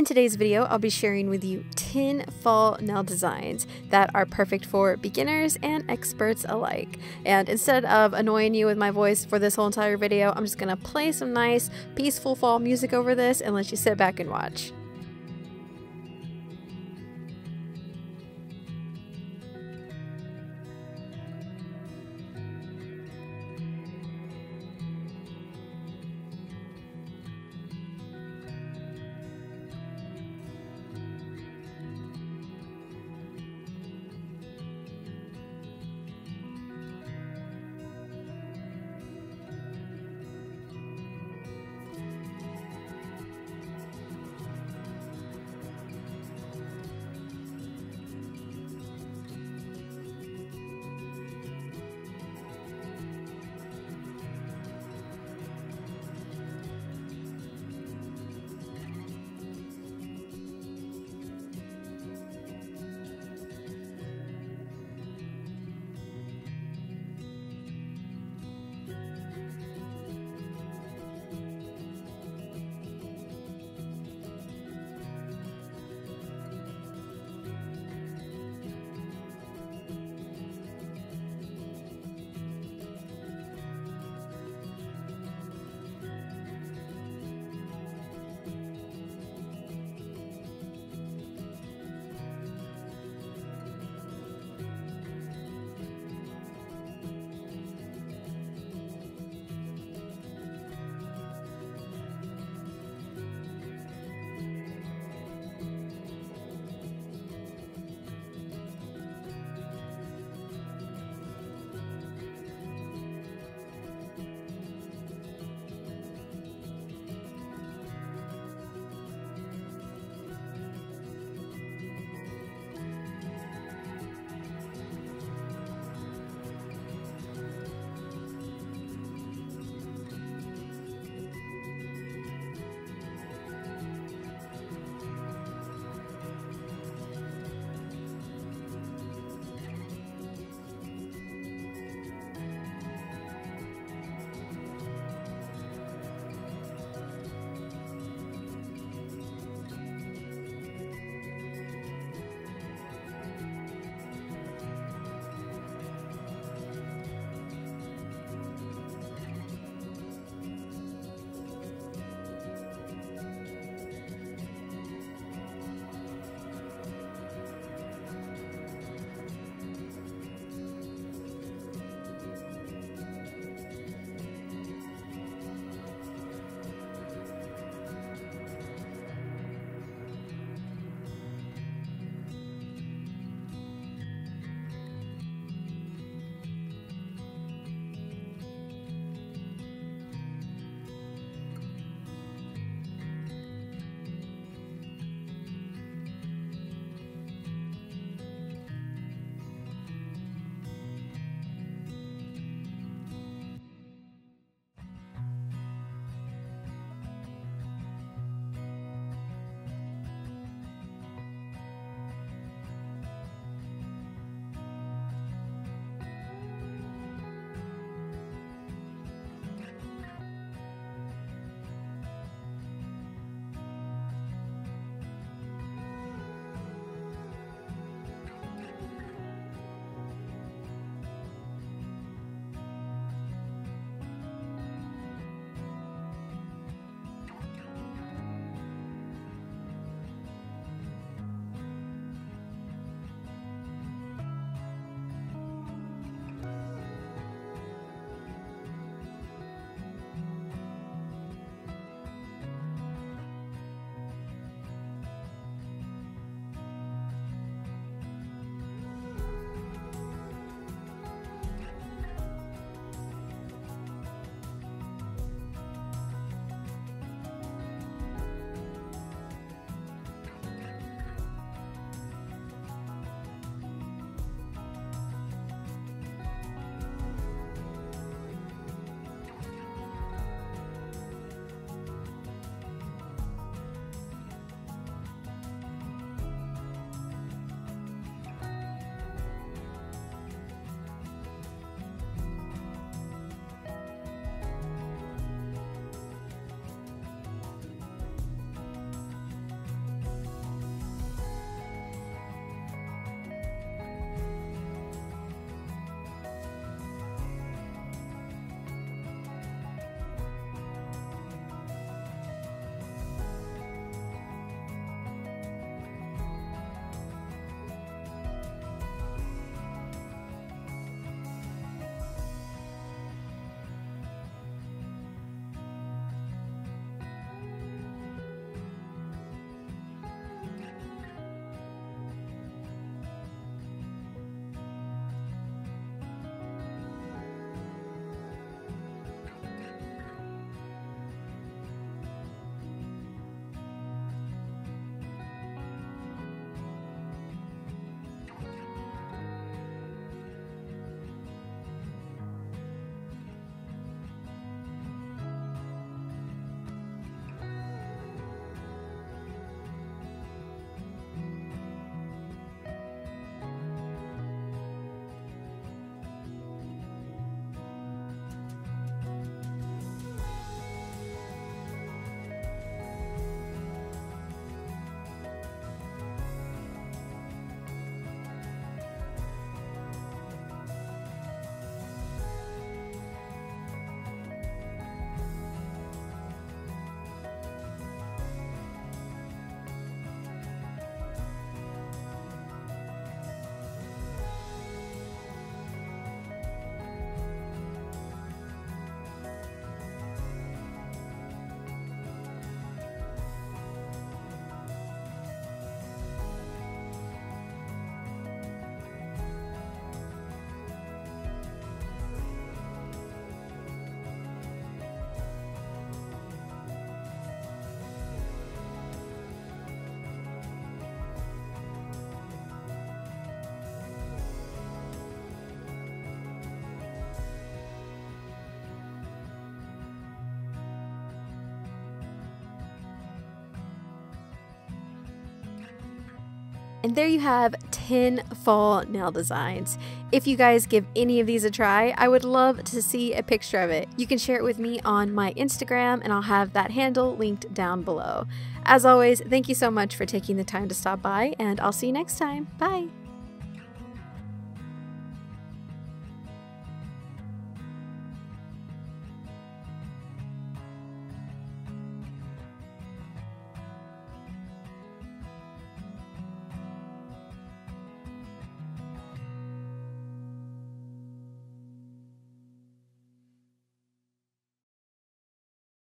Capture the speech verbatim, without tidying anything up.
In today's video, I'll be sharing with you ten fall nail designs that are perfect for beginners and experts alike. And instead of annoying you with my voice for this whole entire video, I'm just gonna play some nice, peaceful fall music over this and let you sit back and watch. And there you have ten fall nail designs. If you guys give any of these a try, I would love to see a picture of it. You can share it with me on my Instagram and I'll have that handle linked down below. As always, thank you so much for taking the time to stop by and I'll see you next time. Bye!